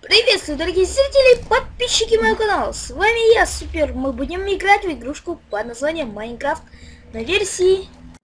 Приветствую, дорогие зрители, подписчики моего канала. С вами я, Супер. Мы будем играть в игрушку под названием Майнкрафт на версии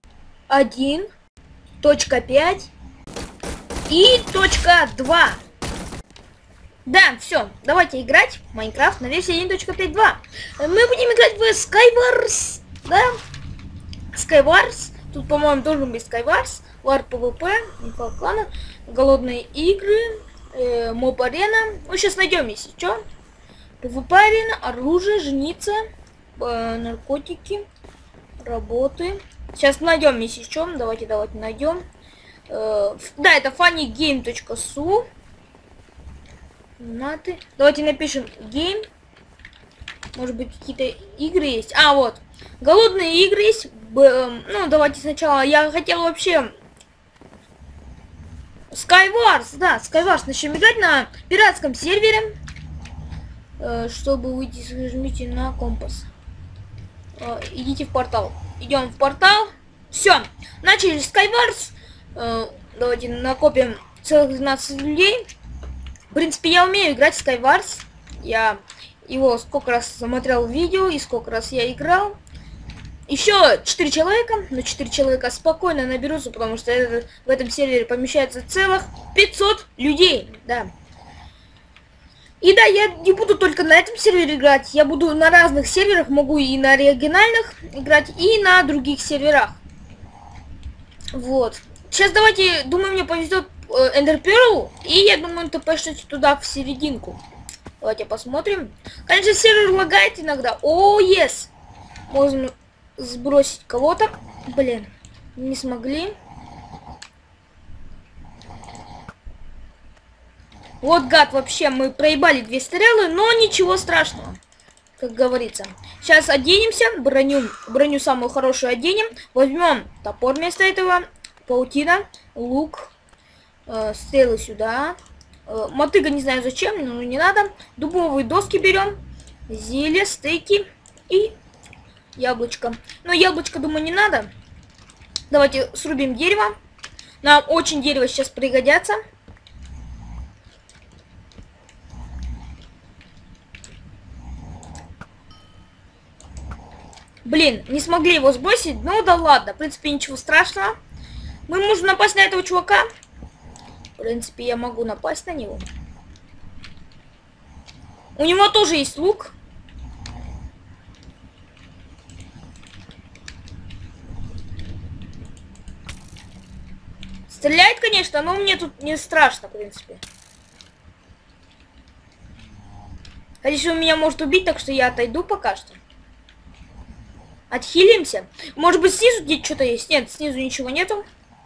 1.5 и .2. Да, все, давайте играть в Майнкрафт на версии 1.5.2. Мы будем играть в Skywars, да? Skywars. Тут, по-моему, должен быть Skywars. War PvP, инфа клана, голодные игры. Моб арена. Ну, сейчас найдем, если что. PvP арена, оружие, жениться, наркотики, работы. Сейчас найдем, если что. Давайте найдем. Да, это funnygame.su. Давайте напишем game. Может быть, какие-то игры есть. А, вот. Голодные игры есть. Ну, давайте сначала. Я хотел вообще... Skywars, да, Skywars. Начнем играть на пиратском сервере. Чтобы выйти, жмите на компас. Идите в портал. Идем в портал. Все, начали Skywars. Давайте накопим целых 12 людей. В принципе, я умею играть в Skywars. Я его сколько раз смотрел видео и сколько раз я играл. Еще 4 человека, но 4 человека спокойно наберутся, потому что в этом сервере помещается целых 500 людей, да. И да, я не буду только на этом сервере играть, я буду на разных серверах, могу и на оригинальных играть, и на других серверах. Вот. Сейчас давайте, думаю, мне повезет Ender Pearl, и я думаю, ТПшить туда в серединку. Давайте посмотрим. Конечно, сервер лагает иногда. О, yes! Можно сбросить кого-то. Блин, не смогли. Вот гад, вообще мы проебали 2 стрелы, но ничего страшного, как говорится. Сейчас оденемся, броню самую хорошую оденем. Возьмем топор вместо этого, паутина, лук, стрелы сюда. Мотыга не знаю зачем, но не надо. Дубовые доски берем, зелье, стейки и яблочко. Но яблочко, думаю, не надо. Давайте срубим дерево. Нам очень дерево сейчас пригодятся. Блин, не смогли его сбросить. Ну да ладно, в принципе, ничего страшного. Мы можем напасть на этого чувака. В принципе, я могу напасть на него. У него тоже есть лук. Стреляет, конечно, но мне тут не страшно, в принципе. Конечно, он меня может убить, так что я отойду пока что. Отхилимся. Может быть, снизу где-то что-то есть? Нет, снизу ничего нету.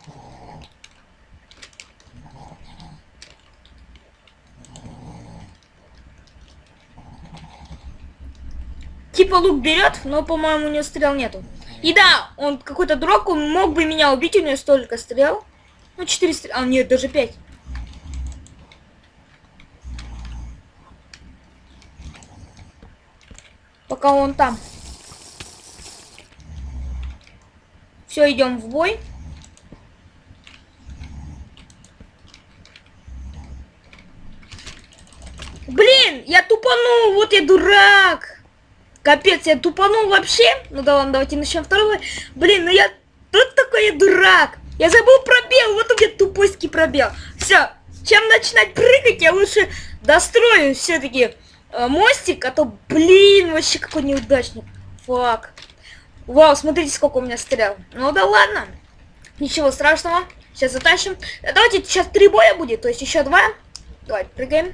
Типа лук берет, но, по-моему, у него стрел нету. И да, он какой-то дурак, он мог бы меня убить, у него столько стрел. Ну, 4 стрел. А, нет, даже 5. Пока он там. Все, идем в бой. Блин, я тупанул, вот я дурак. Капец, я тупанул вообще. Ну да ладно, давайте начнем второй. Блин, ну я тут такой я дурак. Я забыл пробел, вот у меня тупойский пробел. Все, чем начинать прыгать, я лучше дострою все-таки мостик, а то, блин, вообще какой неудачник. Фак. Вау, смотрите, сколько у меня стрел. Ну да ладно, ничего страшного. Сейчас затащим. Давайте сейчас 3 боя будет, то есть еще 2. Давайте прыгаем.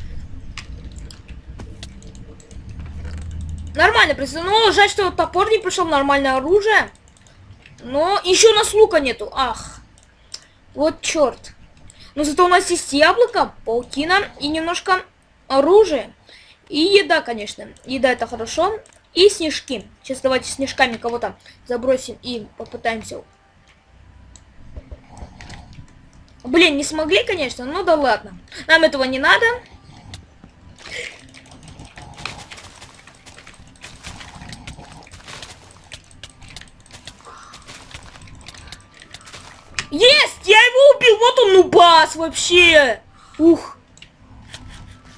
Нормально, ну, жаль, что топор не пришел, нормальное оружие. Но еще у нас лука нету. Ах, вот черт. Но зато у нас есть яблоко, паутина и немножко оружия. И еда, конечно. Еда это хорошо. И снежки. Сейчас давайте снежками кого-то забросим и попытаемся. Блин, не смогли, конечно. Ну да ладно. Нам этого не надо. Есть! Я его убил! Вот он, нубас вообще! Ух!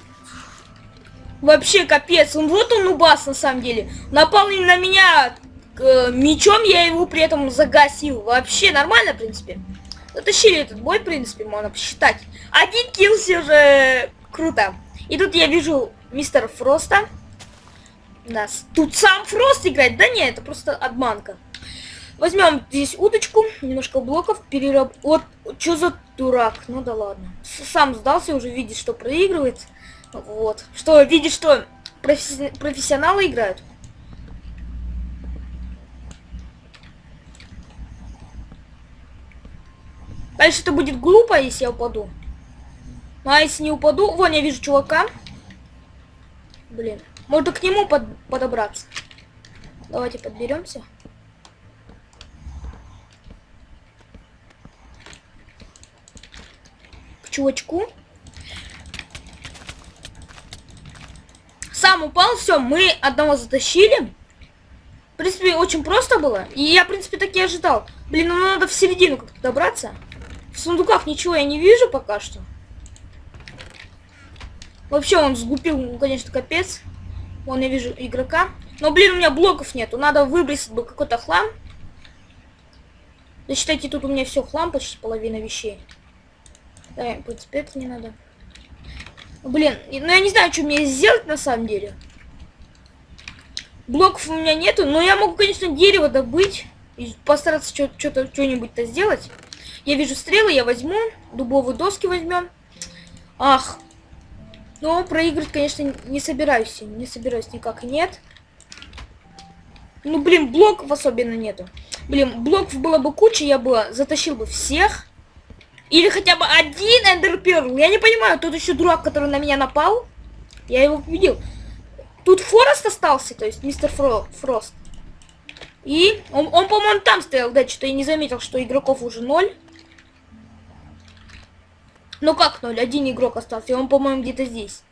Вообще капец. Вот он нубас на самом деле. Напал на меня мечом, я его при этом загасил. Вообще нормально, в принципе. Затащили этот бой, в принципе, можно посчитать. Один килл все же круто. И тут я вижу мистера Фроста. Да, тут сам Фрост играет. Да нет, это просто обманка. Возьмем здесь удочку, немножко блоков, Вот, что за дурак? Ну да ладно. Сам сдался, уже видит, что проигрывает. Вот. Что, видит, что профессионалы играют. Дальше это будет глупо, если я упаду. А если не упаду... Вон, я вижу чувака. Блин. Можно к нему подобраться. Давайте подберемся. К чувачку. Сам упал, все, мы одного затащили. В принципе, очень просто было. И я, в принципе, так и ожидал. Блин, ну надо в середину как-то добраться. В сундуках ничего я не вижу пока что. Вообще он сгупил, ну, конечно, капец. Вон я вижу игрока. Но, блин, у меня блоков нету. Надо выбросить бы какой-то хлам. Да считайте, тут у меня все хлам, почти половина вещей. Да, в принципе, это не надо. Блин, ну я не знаю, что мне сделать на самом деле. Блоков у меня нету, но я могу, конечно, дерево добыть. И постараться что-нибудь-то сделать. Я вижу стрелы, я возьму. Дубовые доски возьмем. Ах. Но проигрывать, конечно, не собираюсь. Не собираюсь никак, нет. Ну, блин, блоков особенно нету. Блин, блоков было бы куча, я бы затащил бы всех. Или хотя бы один эндерперл. Я не понимаю, тут еще дурак, который на меня напал. Я его победил. Тут Форест остался, то есть мистер Фрост. И он по-моему, там стоял, да, что-то я не заметил, что игроков уже 0. Ну как 0? Один игрок остался, и он, по-моему, где-то здесь.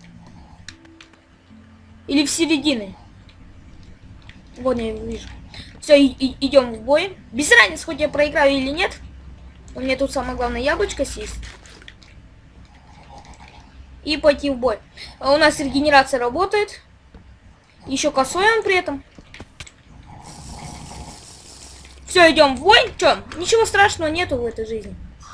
Или в середине. Вот я его вижу. Все, идем в бой. Без разницы, хоть я проиграю или нет. У меня тут самое главное яблочко съесть. И пойти в бой. А у нас регенерация работает. Еще косой он при этом. Все, идем в бой. Че, ничего страшного нету в этой жизни.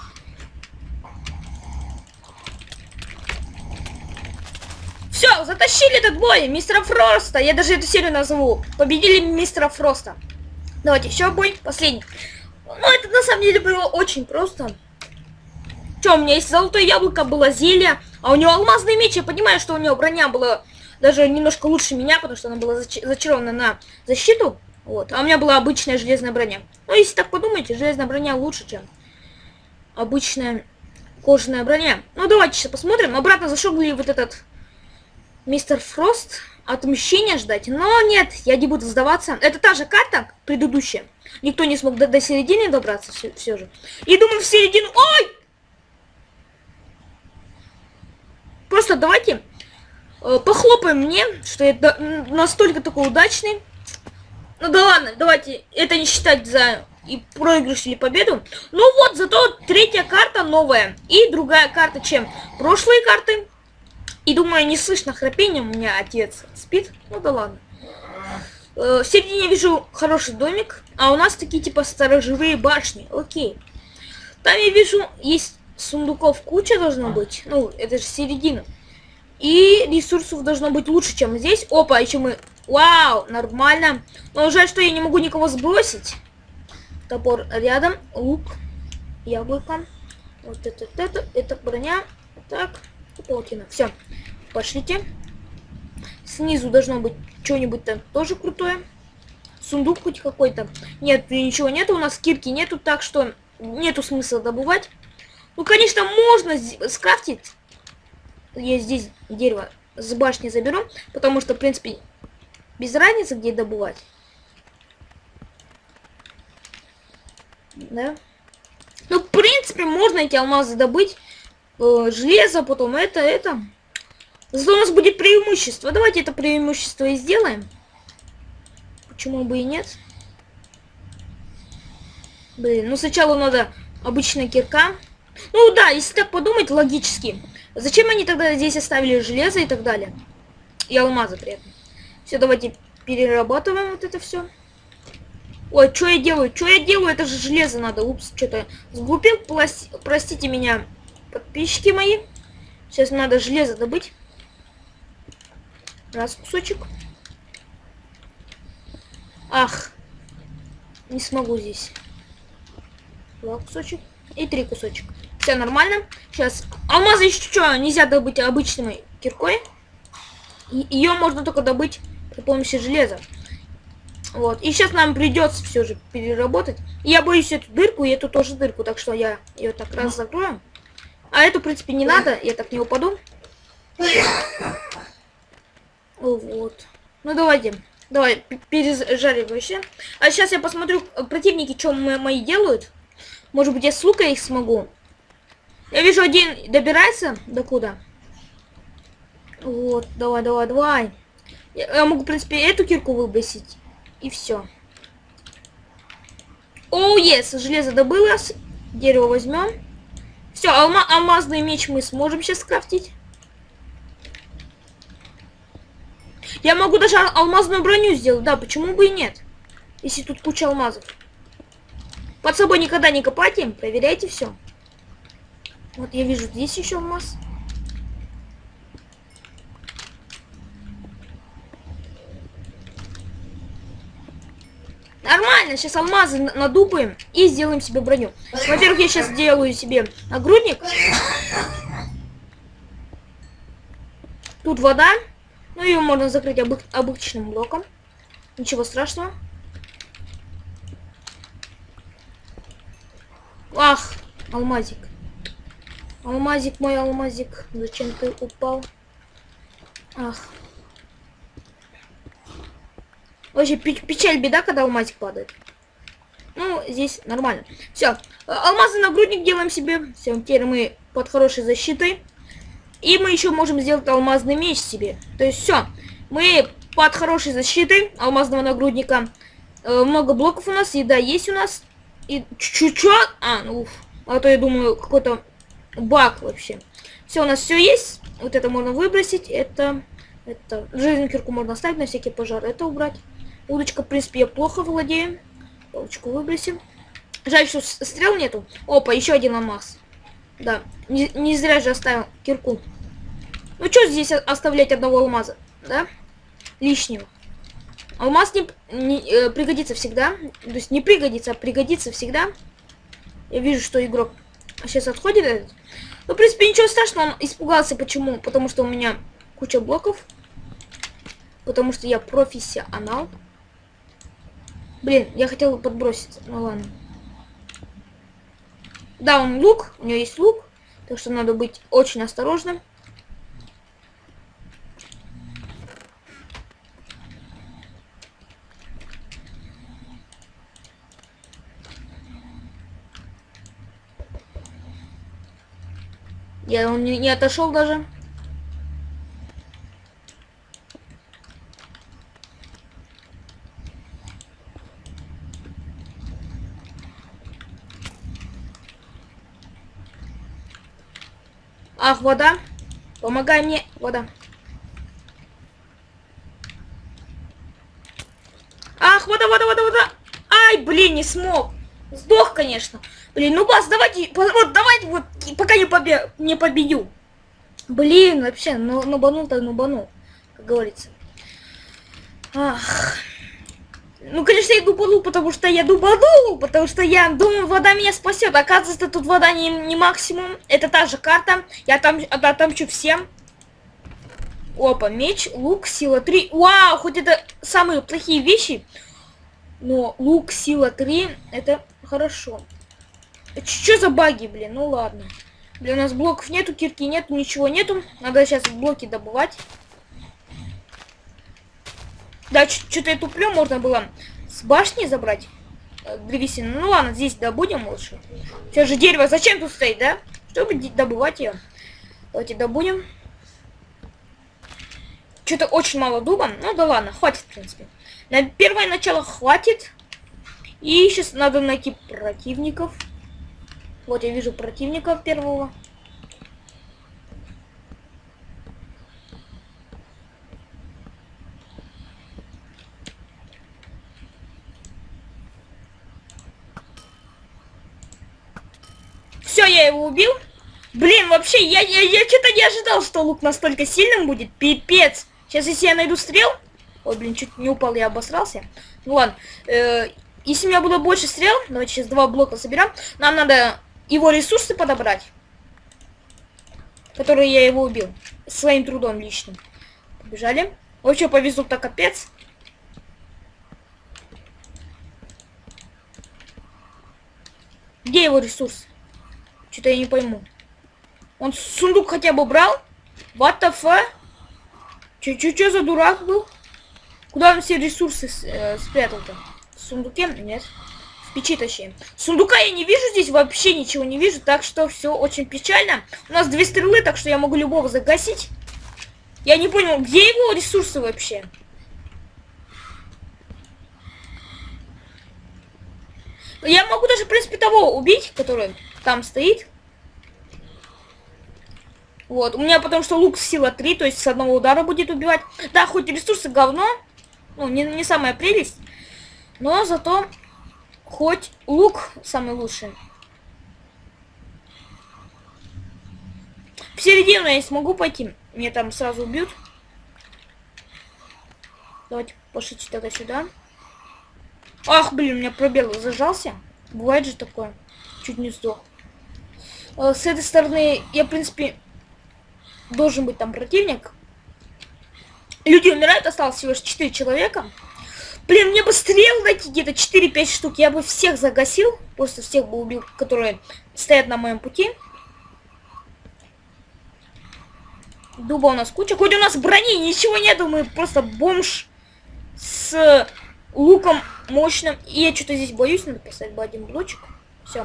Все, затащили этот бой. Мистера Фроста. Я даже эту серию назову. Победили мистера Фроста. Давайте еще бой. Последний. Ну, это на самом деле было очень просто. Че, у меня есть золотое яблоко, было зелье. А у него алмазный меч. Я понимаю, что у него броня была даже немножко лучше меня, потому что она была зачарована на защиту. Вот. А у меня была обычная железная броня. Ну, если так подумаете, железная броня лучше, чем обычная кожаная броня. Ну, давайте сейчас посмотрим. Обратно зашел ли вот этот мистер Фрост. Отмщения ждать. Но нет, я не буду сдаваться. Это та же карта, предыдущая. Никто не смог до середины добраться все же. И думаю, в середину... Ой! Просто давайте похлопаем мне, что я настолько такой удачный. Ну да ладно, давайте это не считать за и проигрыш или победу. Ну вот, зато третья карта новая. И другая карта, чем прошлые карты. И думаю, не слышно храпения, у меня отец спит. Ну да ладно. В середине вижу хороший домик. А у нас такие типа сторожевые башни. Окей. Там я вижу, есть сундуков куча должно быть. Ну, это же середина. И ресурсов должно быть лучше, чем здесь. Опа, еще мы... Вау, нормально. Но жаль, что я не могу никого сбросить. Топор рядом. Лук. Яблоко. Вот это броня. Так. Полкина. Все. Пошлите. Снизу должно быть что-нибудь там тоже крутое. Сундук хоть какой-то. Нет, ничего нету. У нас кирки нету, так что нету смысла добывать. Ну, конечно, можно скрафтить. Я здесь дерево с башни заберу. Потому что, в принципе, без разницы, где добывать. Да. Ну, в принципе, можно эти алмазы добыть. Железо, потом это. Зато у нас будет преимущество. Давайте это преимущество и сделаем. Почему бы и нет? Блин, ну сначала надо обычная кирка. Ну да, если так подумать логически. Зачем они тогда здесь оставили железо и так далее? И алмазы при этом. Все, давайте перерабатываем вот это все. Ой, что я делаю? Что я делаю? Это же железо надо. Упс, что-то сглупил. Простите меня, подписчики мои. Сейчас надо железо добыть. Раз кусочек. Ах. Не смогу здесь. 2 кусочек. И 3 кусочек. Все нормально. Сейчас. Алмазы еще что? Нельзя добыть обычной киркой. Ее можно только добыть при помощи железа. Вот. И сейчас нам придется все же переработать. И я боюсь эту дырку, и эту тоже дырку. Так что я ее так раз закрою. А эту, в принципе, не надо. Я так не упаду. Вот. Ну, давайте. Давай, пережарим вообще. А сейчас я посмотрю, противники, что мои делают. Может быть, я с лука их смогу. Я вижу, один добирается до куда. Вот, давай, давай, давай. Я могу, в принципе, эту кирку выбросить. И все. Оу, yes, железо добылось. Дерево возьмем. Все, алмазный меч мы сможем сейчас скрафтить. Я могу даже алмазную броню сделать. Да, почему бы и нет? Если тут куча алмазов. Под собой никогда не копайте. Проверяйте все. Вот я вижу здесь еще алмаз. Нормально, сейчас алмазы надупаем и сделаем себе броню. Во-первых, я сейчас делаю себе нагрудник. Тут вода. Ну, ее можно закрыть обычным блоком. Ничего страшного. Ах, алмазик. Алмазик, мой алмазик. Зачем ты упал? Ах. Вообще, печаль, беда, когда алмазик падает. Ну, здесь нормально. Все, алмазный нагрудник делаем себе. Все, теперь мы под хорошей защитой. И мы еще можем сделать алмазный меч себе. То есть все, мы под хорошей защитой алмазного нагрудника. Много блоков у нас, еда есть у нас. И чуть-чуть... А то я думаю, какой-то баг вообще. Все, у нас все есть. Вот это можно выбросить. Это железную кирку можно оставить на всякий пожар. Это убрать. Удочка, в принципе, я плохо владею. Палочку выбросим. Жаль, что стрел нету. Опа, еще один алмаз. Да, не зря же оставил кирку. Ну что здесь оставлять одного алмаза, да? Лишнего. Алмаз не пригодится всегда. То есть не пригодится, а пригодится всегда. Я вижу, что игрок сейчас отходит. Ну, в принципе, ничего страшного. Он испугался. Почему? Потому что у меня куча блоков. Потому что я профессионал. Блин, я хотел подбросить. Ну ладно. Да, он лук. У него есть лук. Так что надо быть очень осторожным. Он не отошел даже. Ах, вода. Помогай мне, вода. Ах, вода, вода, вода, вода. Ай, блин, не смог. Сдох, конечно. Блин, ну бас, давайте, вот, давайте, вот, пока не победю. Блин, вообще, нубанул так нубанул, как говорится. Ах. Ну, конечно, я дубанул, потому что я думаю, вода меня спасет. Оказывается, тут вода не максимум. Это та же карта. Я там отомчу всем. Опа, меч, лук, сила 3. Вау, хоть это самые плохие вещи. Но лук, сила 3, это хорошо. Что за баги, блин? Ну ладно. Блин, у нас блоков нету, кирки нету, ничего нету. Надо сейчас блоки добывать. Да, что-то я туплю, можно было с башни забрать древесину. Ну ладно, здесь добудем лучше. Сейчас же дерево зачем тут стоит, да? Чтобы добывать ее. Давайте добудем. Что-то очень мало дуба. Ну да ладно, хватит, в принципе. На первое начало хватит. И сейчас надо найти противников. Вот я вижу противника первого. я его убил. Блин, вообще, я что-то не ожидал, что лук настолько сильным будет. Пипец. Сейчас, если я найду стрел... Ой, блин, чуть не упал, я обосрался. Ну ладно. Если у меня было больше стрел, давайте сейчас 2 блока соберем. Нам надо его ресурсы подобрать. Которые я его убил. Своим трудом личным. Побежали. Вообще повезло-то капец. Где его ресурс? Что-то я не пойму. Он сундук хотя бы брал? What the fuck? Чё за дурак был? Куда он все ресурсы спрятал-то? В сундуке? Нет. В печи точнее. Сундука я не вижу здесь, вообще ничего не вижу, так что все очень печально. У нас 2 стрелы, так что я могу любого загасить. Я не понял, где его ресурсы вообще? Я могу даже, в принципе, того убить, который там стоит. Вот, у меня потому что лук сила 3, то есть с одного удара будет убивать. Да, хоть ресурсы говно, ну, не самая прелесть, но зато хоть лук самый лучший. В середину я не смогу пойти, меня там сразу убьют. Давайте пошлите тогда сюда. Ах, блин, у меня пробел зажался. Бывает же такое. Чуть не сдох. С этой стороны я, в принципе... Должен быть там противник. Люди умирают, осталось всего лишь 4 человека. Блин, мне бы стрел найти где-то 4-5 штук. Я бы всех загасил. Просто всех бы убил, которые стоят на моем пути. Дуба у нас куча. Хоть у нас брони ничего нету. Мы просто бомж с луком мощным. И я что-то здесь боюсь. Надо поставить бы один блочек. Все.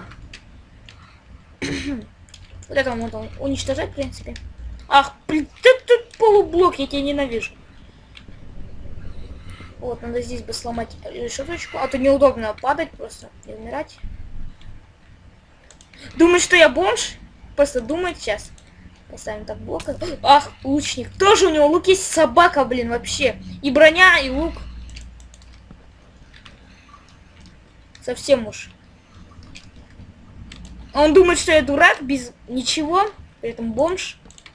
Вот это можно уничтожать, в принципе. Ах, блин, тут полублок, я тебя ненавижу. Вот, надо здесь бы сломать решеточку. А то неудобно падать просто и умирать. Думает, что я бомж? Просто думает сейчас. Поставим так блок. Ах, лучник. Тоже у него лук есть, собака, блин, вообще. И броня, и лук. Совсем уж. Он думает, что я дурак, без ничего. При этом бомж.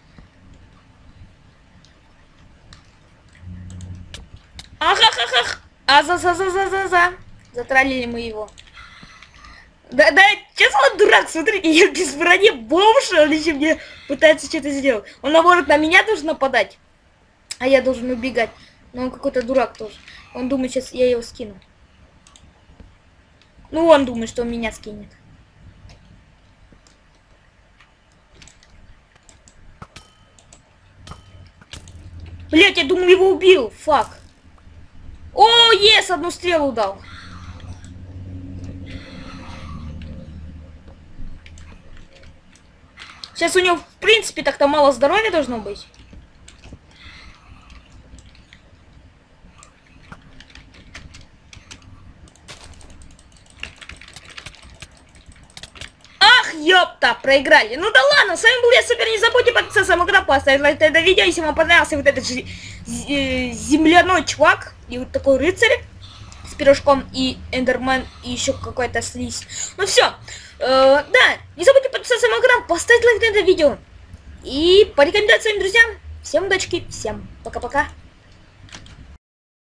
Ах-ах-ах-ах! А-за-за-за-за-за-за! Затралили мы его. Да, честно, он дурак, смотрите, я без брони бомж, он еще мне пытается что-то сделать. Он, наоборот, на меня должен нападать, а я должен убегать. Но он какой-то дурак тоже. Он думает, сейчас я его скину. Ну, он думает, что он меня скинет. Блять, я думал, его убил. Фак. О, ес, одну стрелу дал. Сейчас у него, в принципе, так-то мало здоровья должно быть. Ах, ёпта, проиграли. Ну да ладно, с вами был я, Супер. Не забудьте подписаться на мой канал, поставить лайк на это видео, если вам понравился вот этот земляной чувак и вот такой рыцарь с пирожком и эндермен и еще какой-то слизь. Ну все. Да, не забудьте подписаться на мой канал, поставить лайк на это видео и порекомендовать своим друзьям. Всем удачи, всем пока-пока.